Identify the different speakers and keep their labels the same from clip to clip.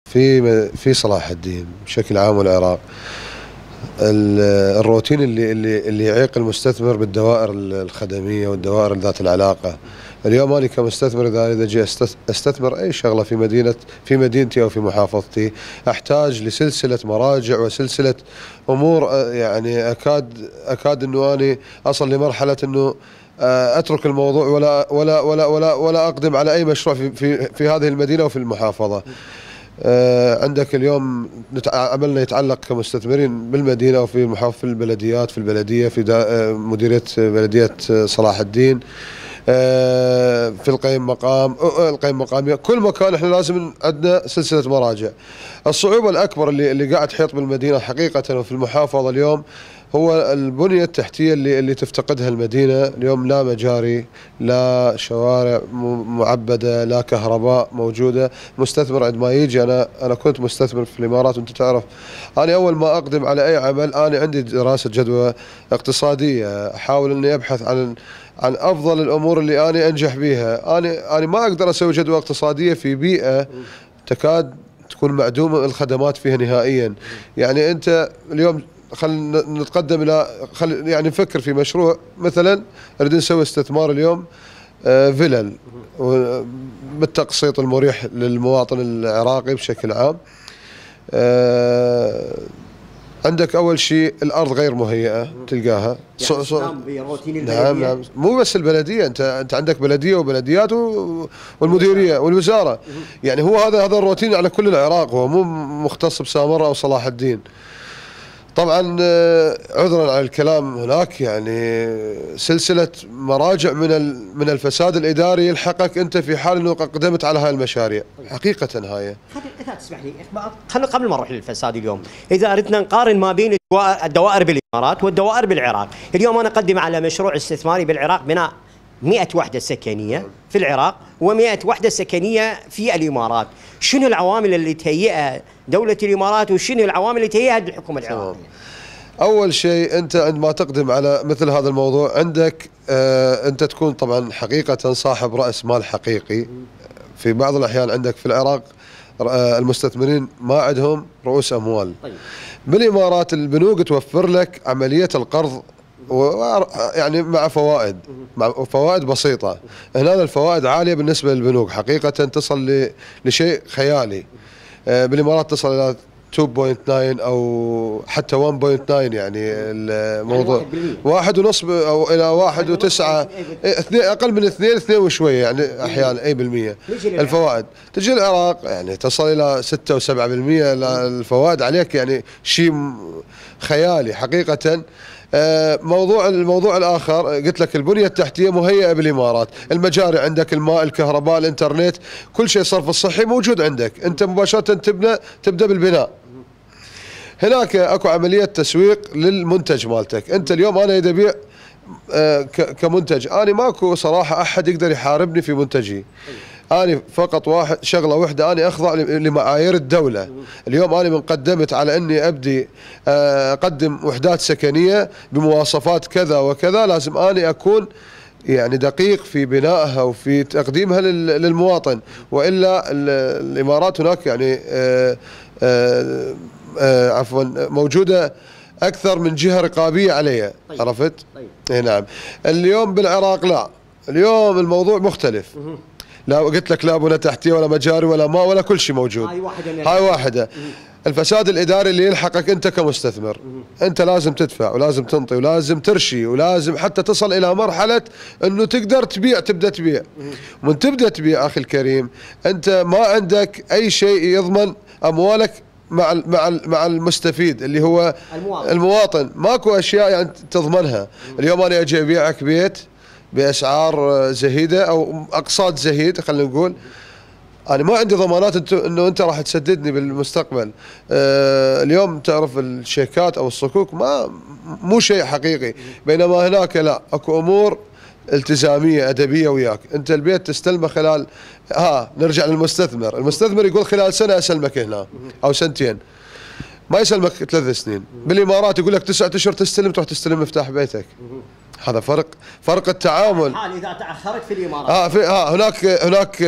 Speaker 1: في صلاح الدين بشكل عام والعراق، الروتين اللي يعيق المستثمر بالدوائر الخدميه والدوائر ذات العلاقه. اليوم انا كمستثمر اذا جي استثمر اي شغله في مدينتي او في محافظتي، احتاج لسلسله مراجع وسلسله امور، يعني اكاد انه اني اصل لمرحله انه اترك الموضوع ولا اقدم على اي مشروع في هذه المدينه وفي المحافظه. عندك اليوم عملنا يتعلق كمستثمرين بالمدينه وفي المحافظه، في البلديات، في البلديه، في مديريه بلديه صلاح الدين، في القيم مقاميه، كل مكان احنا لازم عندنا سلسله مراجع. الصعوبه الاكبر اللي قاعد تحيط بالمدينه حقيقه وفي المحافظه اليوم هو البنيه التحتيه اللي تفتقدها المدينه اليوم. لا مجاري، لا شوارع معبده، لا كهرباء موجوده. مستثمر عندما يجي، انا كنت مستثمر في الامارات وانت تعرف، انا اول ما اقدم على اي عمل انا عندي دراسه جدوى اقتصاديه، احاول اني ابحث عن افضل الامور اللي انا انجح بها. انا ما اقدر اسوي جدوى اقتصاديه في بيئه تكاد تكون معدومه الخدمات فيها نهائيا. يعني انت اليوم خلينا نتقدم يعني نفكر في مشروع، مثلا نريد نسوي استثمار اليوم فيلل بالتقسيط المريح للمواطن العراقي بشكل عام. عندك اول شيء الارض غير مهيئه تلقاها، نعم مو بس البلديه، انت عندك بلديه وبلديات والمديريه والوزاره، يعني هو هذا الروتين على كل العراق، هو مو مختص بسامره او صلاح الدين. طبعا عذرا على الكلام، هناك يعني سلسله مراجع من الفساد الاداري يلحقك انت في حال انه قدمت على هاي المشاريع حقيقه. هاي
Speaker 2: اذا تسمح لي، خلينا قبل ما نروح للفساد اليوم، اذا اردنا نقارن ما بين الدوائر بالامارات والدوائر بالعراق، اليوم انا اقدم على مشروع استثماري بالعراق بناء 100 وحده سكنيه في العراق و100 وحده سكنيه في الامارات. شنو العوامل اللي تهيئها دولة الإمارات وشنو العوامل اللي تهيئها الحكومة العراقية؟
Speaker 1: أول شيء أنت عندما تقدم على مثل هذا الموضوع عندك أنت تكون طبعا حقيقة صاحب رأس مال حقيقي. في بعض الأحيان عندك في العراق المستثمرين ما عندهم رؤوس أموال. بالإمارات البنوك توفر لك عملية القرض يعني مع فوائد بسيطة. هنا الفوائد عالية بالنسبة للبنوك، حقيقة تصل لشيء خيالي. بالإمارات تصل إلى 2.9 أو حتى 1.9، يعني الموضوع 1.5 أو إلى 1.9، أقل من 2 وشوية يعني أحيانا أي بالمية. الفوائد تجي العراق يعني تصل إلى 6 و7% الفوائد عليك، يعني شيء خيالي حقيقة. الموضوع الآخر قلت لك البنية التحتية مهيئة بالإمارات، المجاري عندك، الماء، الكهرباء، الإنترنت، كل شيء، صرف الصحي موجود عندك، أنت مباشرة تبدأ بالبناء. هناك أكو عملية تسويق للمنتج مالتك. أنت اليوم أنا إذا أبيع كمنتج، أنا ماكو صراحة أحد يقدر يحاربني في منتجي. أنا فقط شغلة واحدة، أنا أخضع لمعايير الدولة. اليوم أنا من قدمت على أني أبدي أقدم وحدات سكنية بمواصفات كذا وكذا، لازم أنا أكون يعني دقيق في بنائها وفي تقديمها للمواطن، وإلا الإمارات هناك يعني عفوا موجودة أكثر من جهة رقابية عليها. عرفت؟ نعم. اليوم بالعراق لا، اليوم الموضوع مختلف. لا قلت لك لا بنى تحتيه ولا مجاري ولا ماء ولا كل شيء موجود. هاي واحدة. الفساد الإداري اللي يلحقك أنت كمستثمر، أنت لازم تدفع ولازم تنطي ولازم ترشي ولازم حتى تصل إلى مرحلة أنه تقدر تبدأ تبيع. ومن تبدأ تبيع أخي الكريم أنت ما عندك أي شيء يضمن أموالك مع المستفيد اللي هو المواطن. ماكو أشياء يعني تضمنها. اليوم أنا أجي أبيعك بيت بأسعار زهيدة أو أقساط زهيد، خلينا نقول أنا ما عندي ضمانات إنه أنت راح تسددني بالمستقبل. اليوم تعرف الشيكات أو الصكوك مو شيء حقيقي، بينما هناك لا، أكو أمور التزامية أدبية وياك. أنت البيت تستلمه خلال نرجع للمستثمر، المستثمر يقول خلال سنة أسلمك هنا أو سنتين، ما يسلمك 3 سنين. بالإمارات يقول لك 9 أشهر تستلم، تروح تستلم مفتاح بيتك. هذا فرق التعامل.
Speaker 2: حال اذا تاخرت في الامارات
Speaker 1: هناك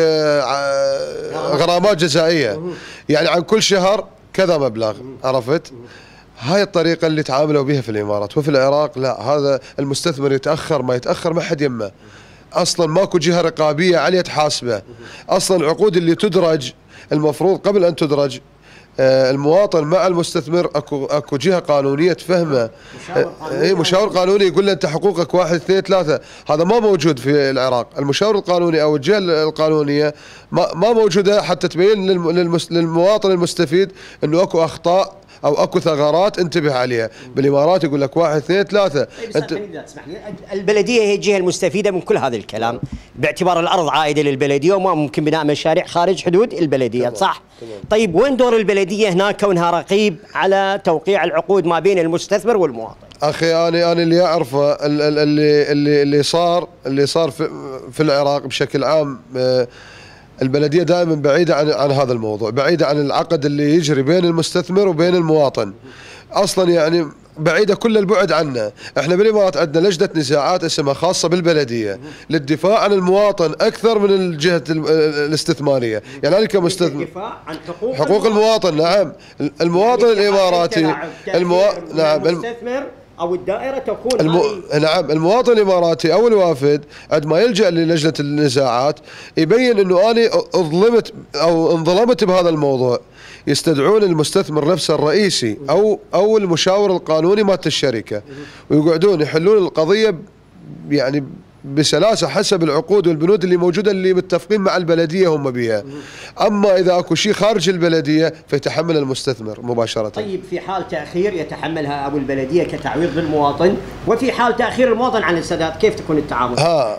Speaker 1: غرامات جزائيه، يعني عن كل شهر كذا مبلغ، عرفت؟ هاي الطريقه اللي تعاملوا بها في الامارات. وفي العراق لا، هذا المستثمر يتاخر ما يتاخر ما حد يمه، اصلا ماكو جهه رقابيه عليه تحاسبه. اصلا العقود اللي تدرج المفروض قبل ان تدرج المواطن مع المستثمر اكو جهه قانونيه تفهمه، مشاور قانوني يقول له انت حقوقك 1 2 3. هذا ما موجود في العراق. المشاور القانوني او الجهه القانونيه ما موجوده حتى تبين للمواطن المستفيد انه اكو اخطاء او اكو ثغرات انتبه عليها. بالامارات يقول لك 1 2 3.
Speaker 2: انت تسمح لي، البلديه هي الجهه المستفيده من كل هذا الكلام، باعتبار الارض عائده للبلديه وما ممكن بناء مشاريع خارج حدود البلديه، صح؟ طيب وين دور البلديه هناك كونها رقيب على توقيع العقود ما بين المستثمر والمواطن؟
Speaker 1: اخي انا اللي اعرفه اللي صار في العراق بشكل عام، البلديه دائما بعيده عن هذا الموضوع، بعيده عن العقد اللي يجري بين المستثمر وبين المواطن. اصلا يعني بعيده كل البعد عنه. احنا بالامارات عندنا لجنه نزاعات اسمها خاصه بالبلديه للدفاع عن المواطن اكثر من الجهه الاستثماريه. يعني انا كمستثمر
Speaker 2: الدفاع عن
Speaker 1: حقوق المواطن. نعم، المواطن الاماراتي
Speaker 2: نعم المستثمر او الدائره تكون
Speaker 1: نعم المواطن الاماراتي او الوافد عندما يلجا للجنه النزاعات يبين انه انا ظلمت او انظلمت بهذا الموضوع، يستدعون المستثمر نفسه الرئيسي او المشاور القانوني مالت الشركه، ويقعدون يحلون القضيه يعني بسلاسه حسب العقود والبنود اللي موجوده اللي متفقين مع البلديه هم بها. اما اذا اكو شيء خارج البلديه فيتحمل المستثمر مباشره.
Speaker 2: طيب في حال تاخير يتحملها ابو البلديه كتعويض للمواطن، وفي حال تاخير المواطن عن السداد كيف تكون التعامل؟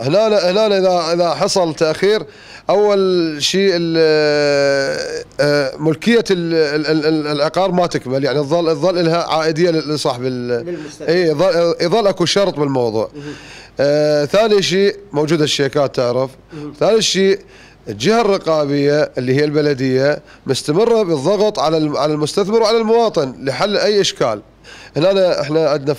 Speaker 1: هنا اذا حصل تاخير، اول شيء ملكيه العقار ما تكمل، يعني تظل لها عائديه لصاحب يظل اكو شرط بالموضوع. ثاني شيء موجودة الشيكات تعرف. ثالث شيء الجهة الرقابية اللي هي البلدية مستمرة بالضغط على المستثمر وعلى المواطن لحل أي إشكال. هنا احنا عندنا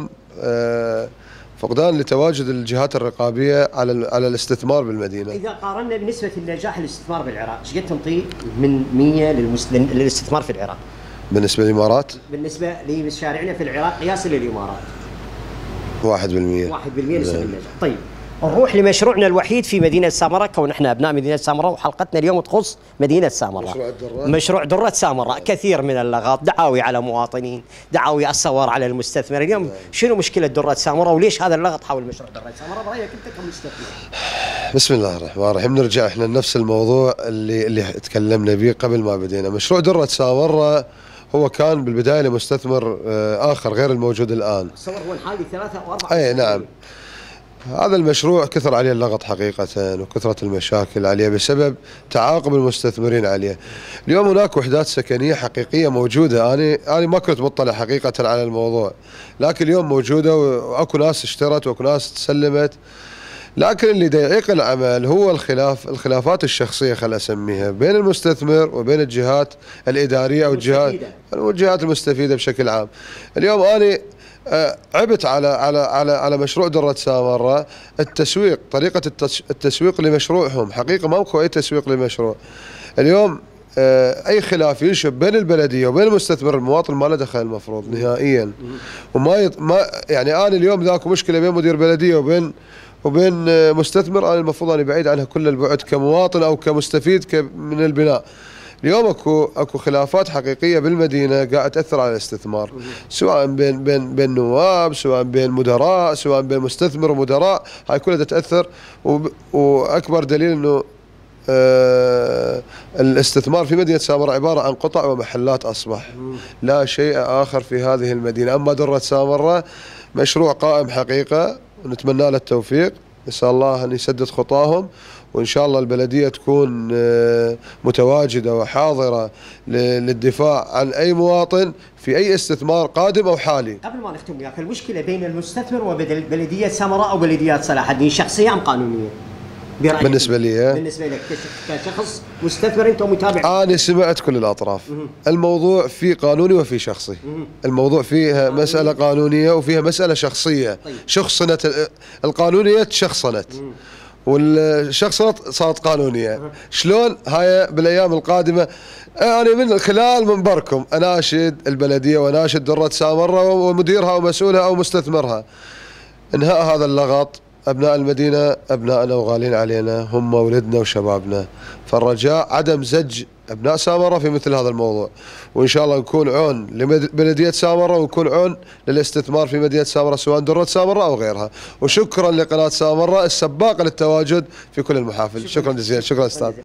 Speaker 1: فقدان لتواجد الجهات الرقابية على الاستثمار بالمدينة.
Speaker 2: إذا قارنا بنسبة النجاح الاستثمار بالعراق، ايش قد تنطي من 100 للاستثمار في العراق؟
Speaker 1: بالنسبة للإمارات؟
Speaker 2: بالنسبة لمشاريعنا في العراق قياسا للإمارات
Speaker 1: 1%
Speaker 2: 1% نسبة النجاح. طيب نروح لمشروعنا الوحيد في مدينة سامراء، كون احنا ابناء مدينة سامراء وحلقتنا اليوم تخص مدينة سامراء. مشروع درة سامراء. كثير من اللغط، دعاوي على مواطنين، دعاوي الصور على المستثمر. اليوم شنو مشكلة درة سامراء وليش هذا اللغط حول مشروع درة سامراء برأيك انت كمستثمر؟
Speaker 1: بسم الله الرحمن الرحيم. نرجع احنا لنفس الموضوع اللي تكلمنا به قبل ما بدينا. مشروع درة سامراء هو كان بالبداية لمستثمر آخر غير الموجود الآن.
Speaker 2: تصور هو الحالي 3 أو 4.
Speaker 1: أي نعم. هذا المشروع كثر عليه اللغط حقيقة وكثرة المشاكل عليه بسبب تعاقب المستثمرين عليه. اليوم هناك وحدات سكنية حقيقية موجودة. أنا ما كنت مطلع حقيقة على الموضوع، لكن اليوم موجودة وأكو ناس اشترت وأكو ناس تسلمت. لكن اللي يعيق العمل هو الخلافات الشخصية خل أسميها بين المستثمر وبين الجهات الإدارية أو الجهات المستفيدة بشكل عام. اليوم أنا عبت على مشروع درة سامراء التسويق، طريقة التسويق لمشروعهم. حقيقة ما اكو أي تسويق للمشروع. اليوم أي خلاف ينشب بين البلدية وبين المستثمر المواطن ما له دخل المفروض نهائيا. ما يعني أنا اليوم ذاك مشكلة بين مدير بلدية وبين مستثمر، أنا المفروض أنا بعيد عنها كل البعد كمواطن أو كمستفيد من البناء. اليوم اكو خلافات حقيقيه بالمدينه قاعد تاثر على الاستثمار، سواء بين نواب، سواء بين مدراء، سواء بين مستثمر ومدراء. هاي كلها تاثر، واكبر دليل انه الاستثمار في مدينه سامراء عباره عن قطع ومحلات اصبح، لا شيء اخر في هذه المدينه. اما درة سامراء مشروع قائم حقيقه، ونتمنى له التوفيق. نسال الله ان يسدد خطاهم، وإن شاء الله البلدية تكون متواجدة وحاضرة للدفاع عن أي مواطن في أي استثمار قادم أو حالي.
Speaker 2: قبل ما نختم وياك، المشكلة بين المستثمر وبين بلدية سامراء أو بلديات صلاح الدين شخصية أم قانونية؟
Speaker 1: بالنسبه لي
Speaker 2: بالنسبه لك كشخص مستثمر انت ومتابع،
Speaker 1: انا سمعت كل الاطراف. الموضوع فيه قانوني وفيه شخصي. الموضوع فيها مساله قانونيه وفيها مساله شخصيه. شخصنت القانونيه تشخصنت والشخصنت صارت قانونيه. شلون هاي بالايام القادمه؟ أنا من خلال منبركم أناشد البلدية وأناشد درة سامرة ومديرها ومسؤولها أو مستثمرها انهاء هذا اللغط. أبناء المدينة أبنائنا وغالين علينا، هم ولدنا وشبابنا، فالرجاء عدم زج أبناء سامرة في مثل هذا الموضوع، وإن شاء الله نكون عون لبلدية سامرة ونكون عون للاستثمار في مدينة سامرة سواء درة سامرة أو غيرها. وشكرا لقناة سامرة السباقة للتواجد في كل المحافل. شكرا جزيلا. شكرا أستاذ.